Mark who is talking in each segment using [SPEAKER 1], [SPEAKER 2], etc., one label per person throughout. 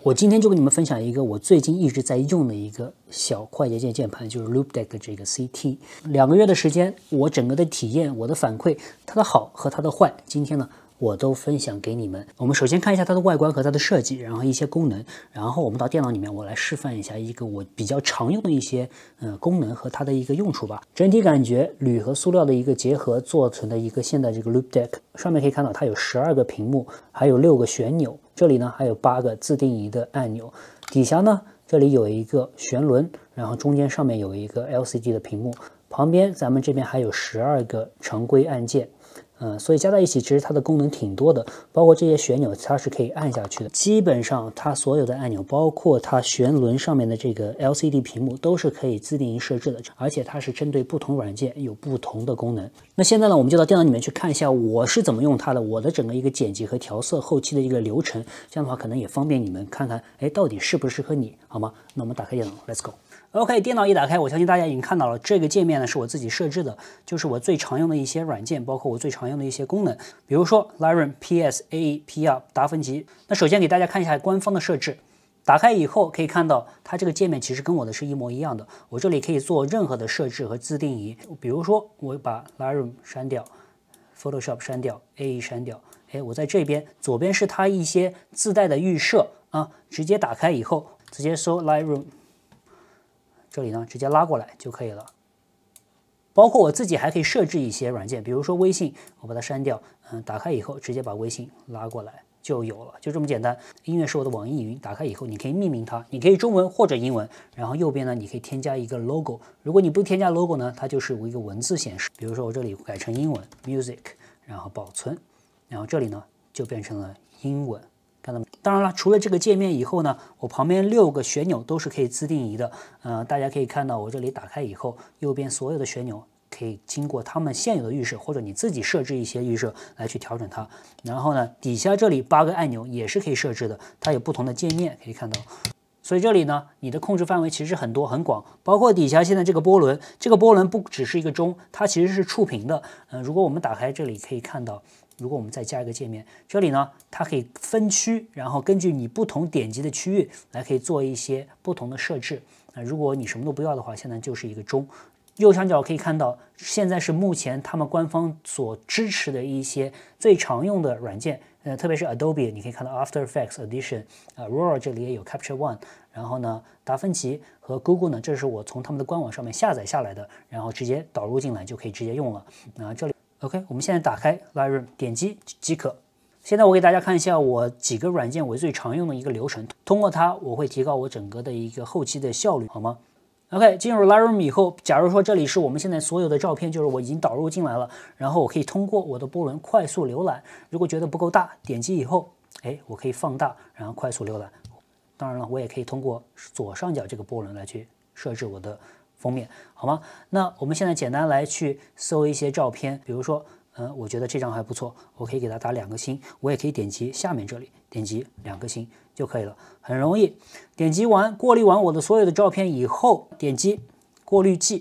[SPEAKER 1] 我今天就跟你们分享一个我最近一直在用的一个小快捷键键盘，就是 Loupedeck 的这个 CT。2个月的时间，我整个的体验，我的反馈，它的好和它的坏，今天呢我都分享给你们。我们首先看一下它的外观和它的设计，然后一些功能，然后我们到电脑里面，我来示范一下一个我比较常用的一些功能和它的一个用处吧。整体感觉铝和塑料的一个结合做成的一个现在这个 Loupedeck，上面可以看到它有12个屏幕，还有6个旋钮，这里呢还有8个自定义的按钮，底下呢这里有一个旋轮，然后中间上面有一个 LCD 的屏幕，旁边咱们这边还有12个常规按键。所以加在一起，其实它的功能挺多的，包括这些旋钮，它是可以按下去的。基本上它所有的按钮，包括它旋轮上面的这个 LCD 屏幕，都是可以自定义设置的，而且它是针对不同软件有不同的功能。那现在呢，我们就到电脑里面去看一下我是怎么用它的，我的整个一个剪辑和调色后期的一个流程，这样的话可能也方便你们看看，哎，到底适不适合你，好吗？那我们打开电脑 ，Let's go。OK， 电脑一打开，我相信大家已经看到了，这个界面呢是我自己设置的，就是我最常用的一些软件，包括我最常用的一些功能，比如说 Lightroom、PS、AE、PR、达芬奇。那首先给大家看一下官方的设置，打开以后可以看到，它这个界面其实跟我的是一模一样的。我这里可以做任何的设置和自定义，比如说我把 Lightroom 删掉 ，Photoshop 删掉 ，AE 删掉，哎，我在这边左边是它一些自带的预设啊，直接打开以后，直接搜 Lightroom。这里呢直接拉过来就可以了，包括我自己还可以设置一些软件，比如说微信，我把它删掉，打开以后直接把微信拉过来就有了，就这么简单。音乐是我的网易云，打开以后你可以命名它，你可以中文或者英文，然后右边呢你可以添加一个 logo， 如果你不添加 logo 呢，它就是一个文字显示，比如说我这里改成英文 music， 然后保存，然后这里呢就变成了英文。当然了，除了这个界面以后呢，我旁边6个旋钮都是可以自定义的。大家可以看到我这里打开以后，右边所有的旋钮可以经过他们现有的预设，或者你自己设置一些预设来去调整它。然后呢，底下这里8个按钮也是可以设置的，它有不同的界面可以看到。所以这里呢，你的控制范围其实很多很广，包括底下现在这个波轮，这个波轮不只是一个钟，它其实是触屏的。如果我们打开这里可以看到。如果我们再加一个界面，这里呢，它可以分区，然后根据你不同点击的区域来可以做一些不同的设置。如果你什么都不要的话，现在就是一个钟。右上角可以看到，现在是目前他们官方所支持的一些最常用的软件，特别是 Adobe， 你可以看到 After Effects、Audition、Aurora 这里也有 Capture One， 然后呢，达芬奇和 Google 呢，这是我从他们的官网上面下载下来的，然后直接导入进来就可以直接用了。这里。OK， 我们现在打开 Lightroom， 点击即可。现在我给大家看一下我几个软件我最常用的一个流程，通过它我会提高我整个的一个后期的效率，好吗 ？OK， 进入 Lightroom 以后，假如说这里是我们现在所有的照片，就是我已经导入进来了，然后我可以通过我的波轮快速浏览，如果觉得不够大，点击以后，哎，我可以放大，然后快速浏览。当然了，我也可以通过左上角这个波轮来去设置我的封面，好吗？那我们现在简单来去搜一些照片，比如说，我觉得这张还不错，我可以给它打2个星，我也可以点击下面这里，点击2个星就可以了，很容易。点击完，过滤完我的所有的照片以后，点击过滤器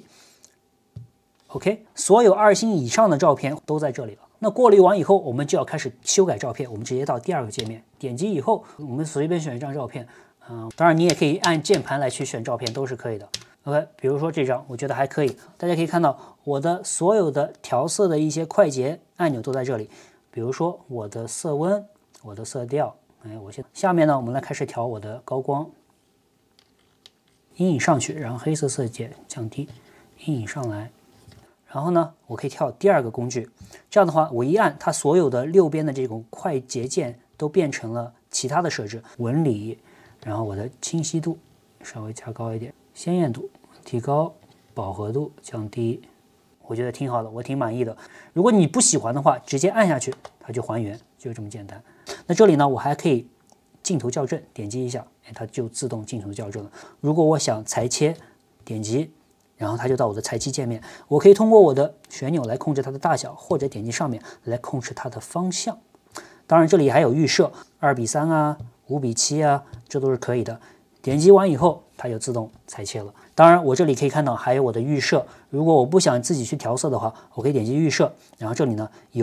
[SPEAKER 1] ，OK， 所有2星以上的照片都在这里了。那过滤完以后，我们就要开始修改照片，我们直接到第2个界面，点击以后，我们随便选一张照片，当然你也可以按键盘来去选照片，都是可以的。OK， 比如说这张，我觉得还可以。大家可以看到我的所有的调色的一些快捷按钮都在这里。比如说我的色温、我的色调，哎，下面呢，我们来开始调我的高光，阴影上去，然后黑色色阶降低，阴影上来。然后呢，我可以跳第2个工具，这样的话，我一按，它所有的6边的这种快捷键都变成了其他的设置，纹理，然后我的清晰度稍微加高一点。鲜艳度提高，饱和度降低，我觉得挺好的，我挺满意的。如果你不喜欢的话，直接按下去，它就还原，就这么简单。那这里呢，我还可以镜头校正，点击一下，哎，它就自动镜头校正了。如果我想裁切，点击，然后它就到我的裁切界面，我可以通过我的旋钮来控制它的大小，或者点击上面来控制它的方向。当然，这里还有预设，2:3啊，5:7啊，这都是可以的。点击完以后，它就自动裁切了。当然，我这里可以看到还有我的预设。如果我不想自己去调色的话，我可以点击预设，然后这里呢有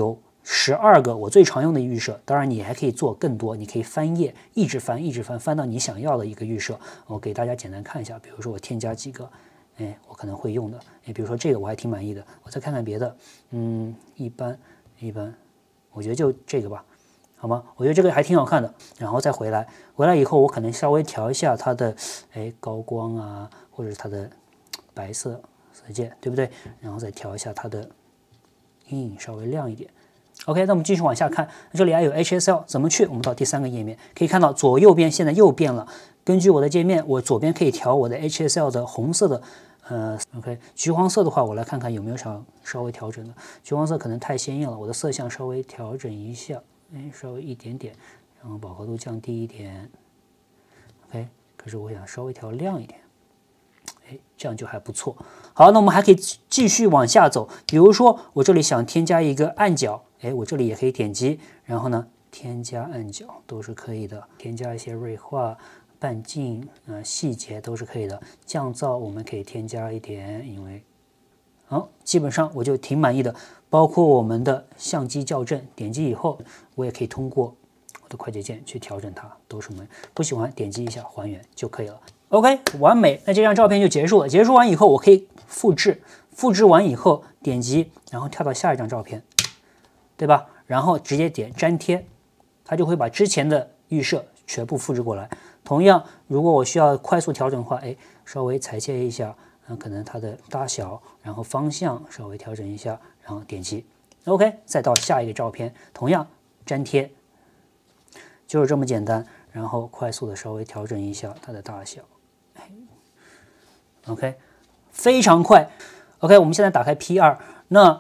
[SPEAKER 1] 12个我最常用的预设，当然你还可以做更多，你可以翻页，一直翻，一直翻，翻到你想要的一个预设。我给大家简单看一下，比如说我添加几个，我可能会用的，比如说这个我还挺满意的，我再看看别的，一般，我觉得就这个吧，好吗？我觉得这个还挺好看的，然后再回来以后，我可能稍微调一下它的，高光啊，或者是它的白色色阶，对不对？然后再调一下它的阴影稍微亮一点。OK， 那我们继续往下看，这里还有 HSL 怎么去？我们到第3个页面，可以看到左右边现在又变了。根据我的界面，我左边可以调我的 HSL 的红色的，OK， 橘黄色的话，我来看看有没有稍微调整的。橘黄色可能太鲜艳了，我的色相稍微调整一下，稍微一点点，然后饱和度降低一点。OK， 可是我想稍微调亮一点。这样就还不错。好，那我们还可以继续往下走，比如说我这里想添加一个暗角，我这里也可以点击，然后呢，添加暗角都是可以的，添加一些锐化、半径、细节都是可以的。降噪我们可以添加一点，因为好，基本上我就挺满意的。包括我们的相机校正，点击以后，我也可以通过我的快捷键去调整它，都是没不喜欢点击一下还原就可以了。OK， 完美，那这张照片就结束了。结束完以后，我可以复制，复制完以后点击，然后跳到下一张照片，对吧？然后直接点粘贴，它就会把之前的预设全部复制过来。同样，如果我需要快速调整的话，稍微裁切一下，可能它的大小，然后方向稍微调整一下，然后点击 OK， 再到下一个照片，同样粘贴，就是这么简单。然后快速的稍微调整一下它的大小。OK， 非常快。OK， 我们现在打开 P2， 那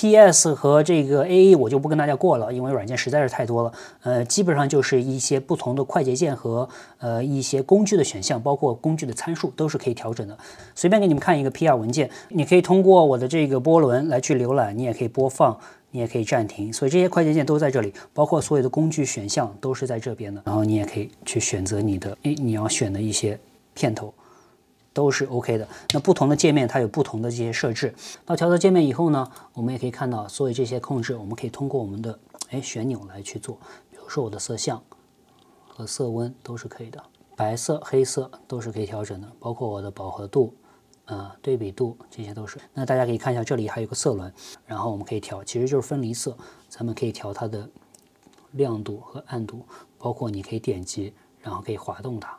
[SPEAKER 1] PS 和这个 AE 我就不跟大家过了，因为软件实在是太多了。基本上就是一些不同的快捷键和一些工具的选项，包括工具的参数都是可以调整的。随便给你们看一个 P2 文件，你可以通过我的这个波轮来去浏览，你也可以播放，你也可以暂停，所以这些快捷键都在这里，包括所有的工具选项都是在这边的。然后你也可以去选择你的你要选的一些片头。都是 OK 的。那不同的界面它有不同的这些设置。到调色界面以后呢，我们也可以看到所有这些控制，我们可以通过我们的旋钮来去做。比如说我的色相和色温都是可以的，白色、黑色都是可以调整的，包括我的饱和度、对比度这些都是。那大家可以看一下，这里还有个色轮，然后我们可以调，其实就是分离色，咱们可以调它的亮度和暗度，包括你可以点击，然后可以滑动它。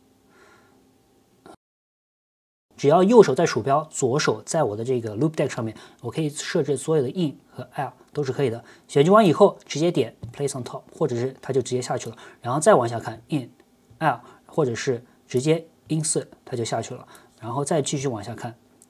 [SPEAKER 1] 只要右手在鼠标，左手在我的这个 Loupedeck 上面，我可以设置所有的 in 和 out 都是可以的。选取完以后，直接点 Place on Top， 或者是它就直接下去了。然后再往下看 in、out， 或者是直接 insert， 它就下去了。然后再继续往下看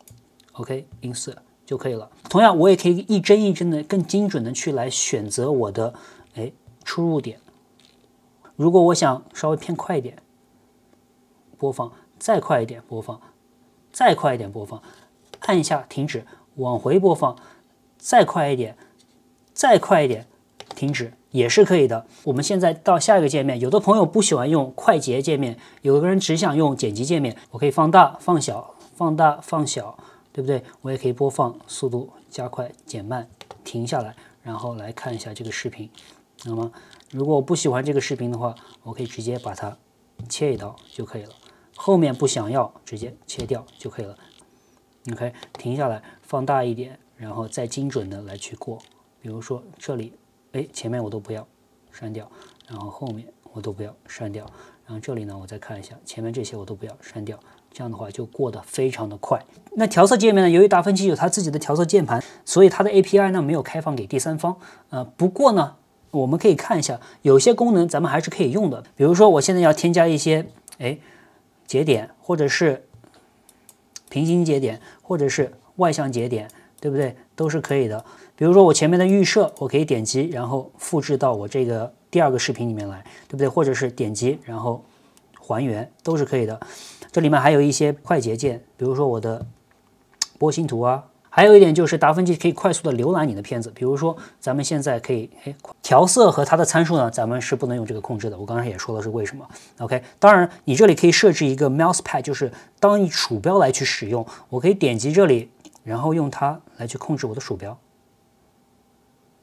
[SPEAKER 1] ，OK insert 就可以了。同样，我也可以一帧一帧的更精准的去来选择我的出入点。如果我想稍微偏快一点，播放，再快一点播放。再快一点播放，按一下停止，往回播放，再快一点，再快一点，停止也是可以的。我们现在到下一个界面，有的朋友不喜欢用快捷界面，有的人只想用剪辑界面，我可以放大、放小、放大、放小，对不对？我也可以播放速度加快、减慢，停下来，然后来看一下这个视频。那么，如果我不喜欢这个视频的话，我可以直接把它切一刀就可以了。后面不想要，直接切掉就可以了。OK， 停下来，放大一点，然后再精准的来去过。比如说这里，前面我都不要，删掉，然后后面我都不要，删掉。然后这里呢，我再看一下，前面这些我都不要，删掉。这样的话就过得非常的快。那调色界面呢，由于达芬奇有它自己的调色键盘，所以它的 API 呢没有开放给第三方。不过呢，我们可以看一下，有些功能咱们还是可以用的。比如说我现在要添加一些，节点，或者是平行节点，或者是外向节点，对不对？都是可以的。比如说我前面的预设，我可以点击，然后复制到我这个第二个视频里面来，对不对？或者是点击，然后还原，都是可以的。这里面还有一些快捷键，比如说我的波形图啊。还有一点就是达芬奇可以快速的浏览你的片子，比如说咱们现在可以调色和它的参数呢，咱们是不能用这个控制的。我刚才也说了是为什么。OK， 当然你这里可以设置一个 mouse pad， 就是当你鼠标来去使用，我可以点击这里，然后用它来去控制我的鼠标。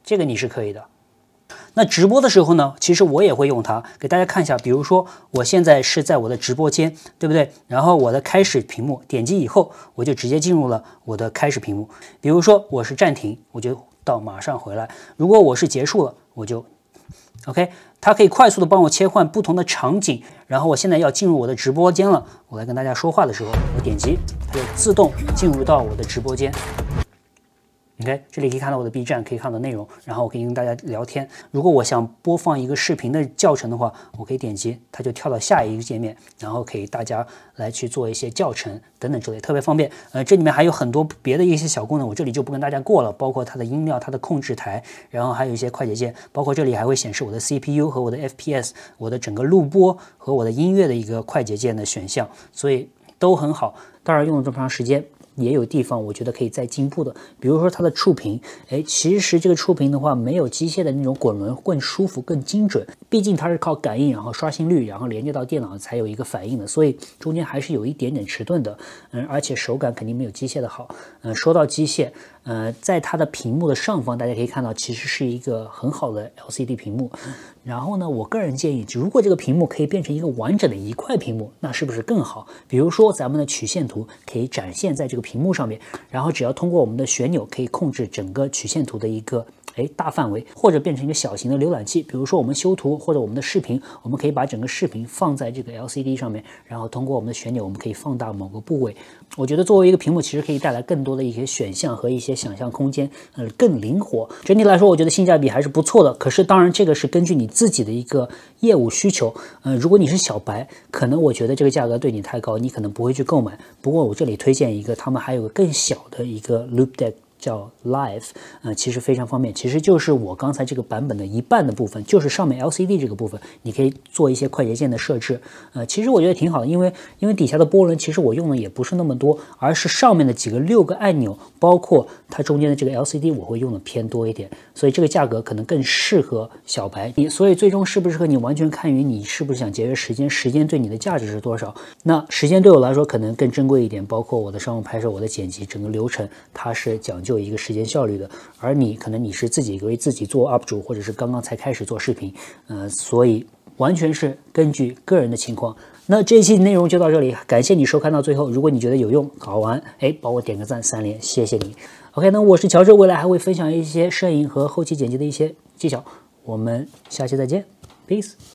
[SPEAKER 1] 这个你是可以的。那直播的时候呢，其实我也会用它，给大家看一下。比如说，我现在是在我的直播间，对不对？然后我的开始屏幕点击以后，我就直接进入了我的开始屏幕。比如说我是暂停，我就到马上回来。如果我是结束了，我就 OK。它可以快速的帮我切换不同的场景。然后我现在要进入我的直播间了，我来跟大家说话的时候，我点击，它就自动进入到我的直播间。OK， 这里可以看到我的 B 站，可以看到内容，然后我可以跟大家聊天。如果我想播放一个视频的教程的话，我可以点击，它就跳到下一个界面，然后可以大家来去做一些教程等等之类，特别方便。这里面还有很多别的一些小功能，我这里就不跟大家过了，包括它的音量、它的控制台，然后还有一些快捷键，包括这里还会显示我的 CPU 和我的 FPS， 我的整个录播和我的音乐的一个快捷键的选项，所以都很好。当然用了这么长时间，也有地方我觉得可以再进步的，比如说它的触屏，其实这个触屏的话没有机械的那种滚轮更舒服、更精准，毕竟它是靠感应，然后刷新率，然后连接到电脑才有一个反应的，所以中间还是有一点点迟钝的，而且手感肯定没有机械的好。说到机械，在它的屏幕的上方，大家可以看到其实是一个很好的 LCD 屏幕。然后呢，我个人建议，如果这个屏幕可以变成一个完整的一块屏幕，那是不是更好？比如说咱们的曲线图可以展现在这个屏幕上面，然后只要通过我们的旋钮可以控制整个曲线图的一个大范围，或者变成一个小型的浏览器。比如说我们修图或者我们的视频，我们可以把整个视频放在这个 LCD 上面，然后通过我们的旋钮，我们可以放大某个部位。我觉得作为一个屏幕，其实可以带来更多的一些选项和一些想象空间，更灵活。整体来说，我觉得性价比还是不错的。可是当然，这个是根据你自己的一个业务需求。如果你是小白，可能我觉得这个价格对你太高，你可能不会去购买。不过我这里推荐一个，他们还有个更小的一个 Loupedeck。叫 Live，其实非常方便，其实就是我刚才这个版本的一半的部分，就是上面 LCD 这个部分，你可以做一些快捷键的设置，其实我觉得挺好的，因为底下的波轮其实我用的也不是那么多，而是上面的6个按钮，包括它中间的这个 LCD 我会用的偏多一点，所以这个价格可能更适合小白，所以最终适不适合你完全看于你是不是想节约时间，时间对你的价值是多少。那时间对我来说可能更珍贵一点，包括我的商务拍摄、我的剪辑整个流程，它是讲究一个时间效率的，而你可能你是自己为自己做 UP 主，或者是刚刚才开始做视频，所以完全是根据个人的情况。那这一期内容就到这里，感谢你收看到最后。如果你觉得有用、好玩，帮我点个赞3连，谢谢你。OK， 那我是乔治，未来还会分享一些摄影和后期剪辑的一些技巧，我们下期再见 ，Peace。